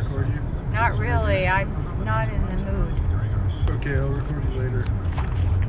record you? Not really. I'm not in the mood. Okay, I'll record you later.